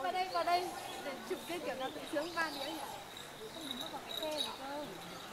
vào đây để chụp cái kiểu nào tự sướng ba đĩa nhỉ? Không, nó vào cái xe này cơ.